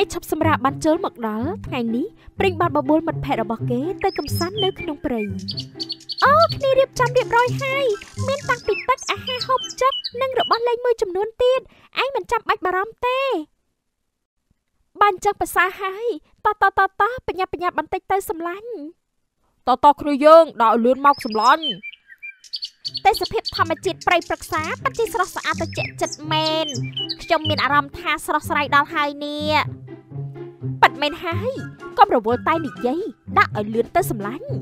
ឈប់សម្រាកបានចូលមកដល់ថ្ងៃនេះព្រិញបានបបួលមិត្តភ័ក្តិរបស់គេទៅកំសាន្តនៅក្នុងព្រៃអូគ្នារៀបចំរៀបរយហើយមានតាំងពីទឹកអាហារហូបចុកនិងរបស់លេងមួយចំនួនទៀតឯងមិនចាំបាច់បារម្ភទេបានចឹងប្រសើរហើយតបញ្ញាបន្តិចទៅសម្លាញ់តគ្នាយើងដល់លឿនមកសម្លាញ់ទេសភាពធម្មជាតិព្រៃព្រឹក្សាពិតជាស្រស់ស្អាតត្រជាក់ចិត្តមែនខ្ញុំមានអារម្មណ៍ថាស្រស់ស្រាយដល់ហើយនេះប៉ិតមែនហើយកុំរវល់តែនិយាយដាក់ឲ្យលឿនទៅសម្លាញ់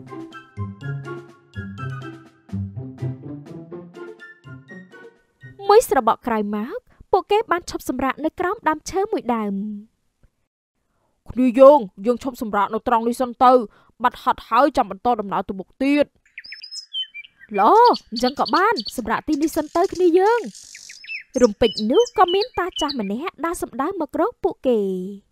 មួយស្របក់ក្រោយមកពួកគេបានឈប់សម្រាកនៅក្រោមដើមឈើមួយដើមគ្នាយើងឈប់សម្រាកនៅត្រង់នេះសិនទៅបាត់ហត់ហើយចាំបន្តដំណើរទៅមុខទៀតឡូអញ្ចឹងក៏បានសម្រាប់ទីនេះសិនទៅគ្នាយើងរំពេចនោះក៏មានតាចាស់ម្នាក់ដើរសម្ដៅមករកពួកគេ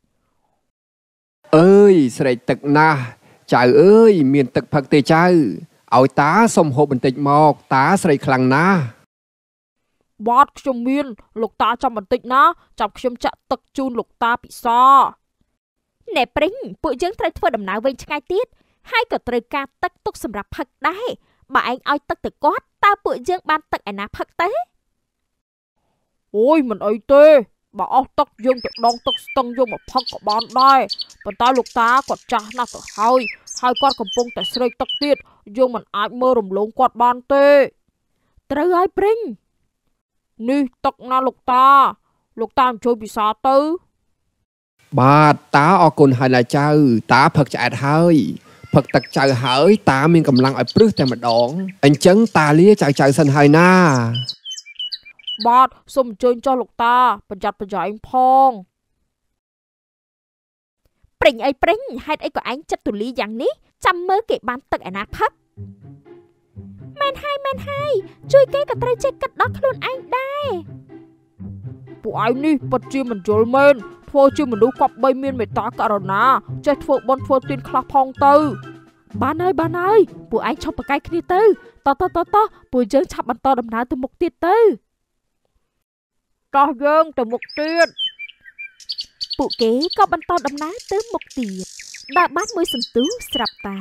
អើយស្រេកទឹកណាស់ចៅអើយមានទឹកផឹកទេចៅឲ្យតាសុំហូបបន្តិចមកតាស្រេកខ្លាំងណាស់បាត់ខ្ញុំមានលោកតាចាំបន្តិចណាចាំខ្ញុំចាក់ទឹកជូនលោកតាពិសាណែព្រិញពួកយើងត្រូវធ្វើដំណើរវិញឆ្ងាយទៀតហើយក៏ត្រូវការទឹកទុកសម្រាប់ផឹកដែរបើឯងឲ្យទឹកទៅគាត់តើពួកយើងបានទឹកឯណាផឹកទេអូយមិនអីទេបើអស់ទឹកយើងទៅដងទឹកស្ទឹងយកមកផឹកក៏បានដែរប៉ុន្តែលោកតាគាត់ចាស់ណាស់ទៅហើយគាត់កំពុងតែស្រេកទឹកទៀតយើងមិនអាចមើលរំលងគាត់បានទេត្រូវហើយព្រិញនេះទឹកណាលោកតាអញ្ជើញពិសាទៅបាទតាអរគុណហើយណាចៅតាផឹកឆ្អែតហើយផឹកទឹកចៅហើយតាមានកម្លាំងឲ្យព្រឹសតែម្ដងអញ្ចឹងតាលាចៅសិនហើយណាបាទសូមអញ្ជើញចុះលោកតាប្រយ័ត្នប្រយែងផងព្រិញអីព្រិញហេតុអីក៏ឯងចិត្តទូលីយ៉ាងនេះចាំមើលគេបានទឹកឯណាផឹកមែនហើយជួយគេក៏ត្រូវចេះគិតដល់ខ្លួនឯងដែរពួកឯងនេះពិតជាមិនយល់មែនធ្វើជាមនុស្សគប្បីមានមេត្តាករុណាចេះធ្វើបុណ្យធ្វើទានខ្លះផងទៅបានហើយពួកឯងឈប់ប្រកែកគ្នាទៅតពួកយើងឆាប់បន្តដំណើរទៅមុខទៀតទៅតោះយើងទៅមុខទៀតពួកគេក៏បន្តដំណើរទៅមុខទៀតដើរបានមួយសន្ទុះស្រាប់តែ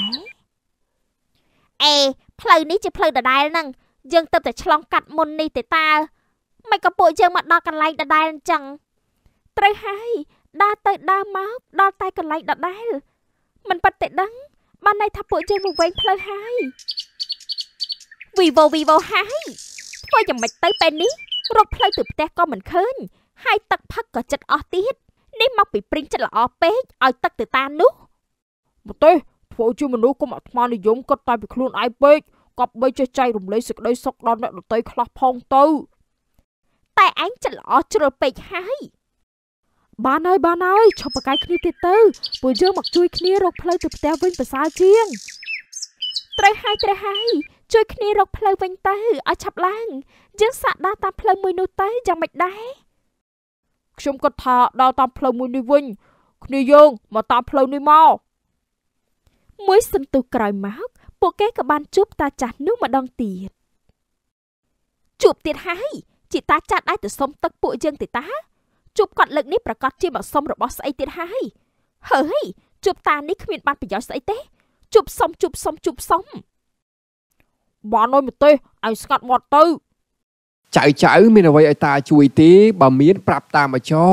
ផ្លូវនេះជាផ្លូវដដែលហ្នឹងយើងទៅតែឆ្លងកាត់មុននេះទេតើមិនក៏ពួកយើងមកដល់កន្លែងដដែលអញ្ចឹងត្រូវហើយដើរទៅដើរមកដល់តែកន្លែងដដែលមិនប៉ិតទេដឹងបានន័យថាពួកយើងមកវិញផ្លូវហើយវីវ៉ូហើយធ្វើយ៉ាងម៉េចទៅពេលនេះរកផ្លូវទៅផ្ទះក៏មិនឃើញហើយទឹកផឹកក៏ចិត្តអស់ទៀតនេះមកពីព្រិញចិត្តល្អពេកឲ្យទឹកទៅតានោះមកទេធ្វើជាមនុស្សកុំអាត្មានិយមគិតតែពីខ្លួនឯងពេកក៏បីចេះចែករំលែកសេចក្តីសុខដល់អ្នកដទៃខ្លះផងទៅតែឯងចិត្តល្អជ្រុលពេកហើយបានហើយឈប់ប្រកែកគ្នាទៀតទៅពួកយើងមកជួយគ្នារកផ្លូវទៅផ្ទះវិញប្រសើរជាងត្រូវហើយជួយគ្នារកផ្លូវវិញទៅឲ្យឆាប់ឡើងយើងសាកដើរតាមផ្លូវមួយនោះទៅយ៉ាងម៉េចដែរខ្ញុំគិតថាដើរតាមផ្លូវមួយនេះវិញគ្នាយើងមកតាមផ្លូវនេះមកមួយសន្ទុះក្រោយមកពួកគេក៏បានជួបតាចាស់នោះម្ដងទៀតជួបទៀតហើយជាតាចាស់ដែរទៅសុំទឹកពួកយើងទេតាជួបគាត់លើកនេះប្រកាសជាមកសុំរបស់ស្អីទៀតហើយហើយជួបតានេះគ្មានបានប្រយោជន៍ស្អីទេជួបសុំបានហើយមកទេឯងស្ងាត់មាត់ទៅចៅមានអ្វីឲ្យតាជួយទេបើមានប្រាប់តាមកចុះ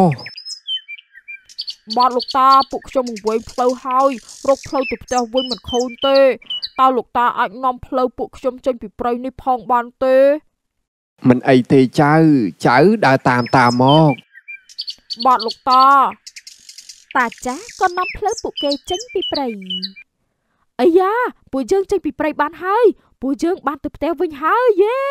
បាទលោកតាពួកខ្ញុំវង្វេងផ្លូវហើយរកផ្លូវទៅផ្ទះវិញមិនឃើញទេតើលោកតាអាចនាំផ្លូវពួកខ្ញុំចេញពីព្រៃនេះផងបានទេមិនអីទេចៅដើរតាមតាមកបាទលោកតាចាស់ក៏នាំផ្លូវពួកគេចេញពីព្រៃអាយ៉ាពួកយើងចេញពីព្រៃបានហើយពួកយើងបានទៅផ្ទះវិញហើយយេ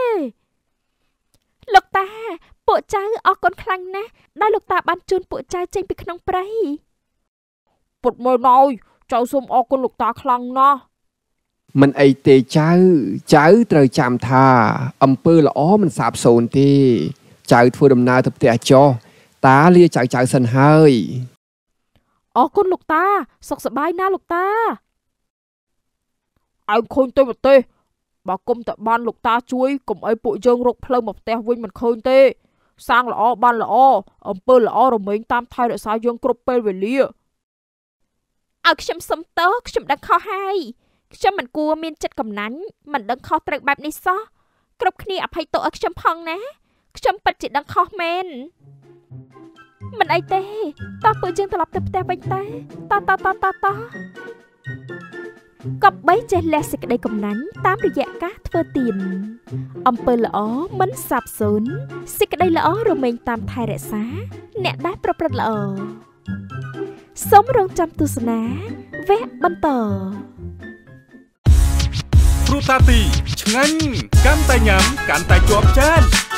លោកតាពួកចៅអរគុណខ្លាំងណាស់ដែលលោកតាបានជូនពួកចៅចេញពីក្នុងព្រៃពុតមើលណយចៅសូមអរគុណលោកតាខ្លាំងណាស់មិនអីទេចៅត្រូវចាំថាអំពើល្អមិនសាបសូន្យទេចៅធ្វើដំណើរទៅផ្ទះចុះតាលាចៅសិនហើយអរគុណលោកតាសុខសប្បាយណាលោកតាឯងឃើញទៅមកទេបើគុំតែបានលោកតាជួយកុំអីពួកយើងរកផ្លូវមកផ្ទះវិញមិនឃើញទេសាងល្អបានល្អអំពើល្អរមែងតាមថែរក្សាយើងគ្រប់ពេលវេលាឲ្យខ្ញុំសុំទោសខ្ញុំដឹងខុសហើយខ្ញុំមិនគួរមានចិត្តកំណាញ់មិនដឹងខុសត្រូវបែបនេះសោះគ្រប់គ្នាអភ័យទោសឲ្យខ្ញុំផងណាខ្ញុំពិតជាដឹងខុសមែនមិនអីទេតោះពួកយើងត្រឡប់ទៅផ្ទះវិញតែតកបបីចេះលះសេចក្តីកំណាញ់តាមរយៈការធ្វើទានអំពើល្អមិនសាបសូន្យសេចក្តីល្អរមែងតាមថែរក្សាអ្នកដែលប្រព្រឹត្តល្អសូមរងចាំទស្សនាវគ្គបន្តគ្រូតាទីឆ្ងាញ់កាន់តែញ៉ាំកាន់តែជាប់ចាន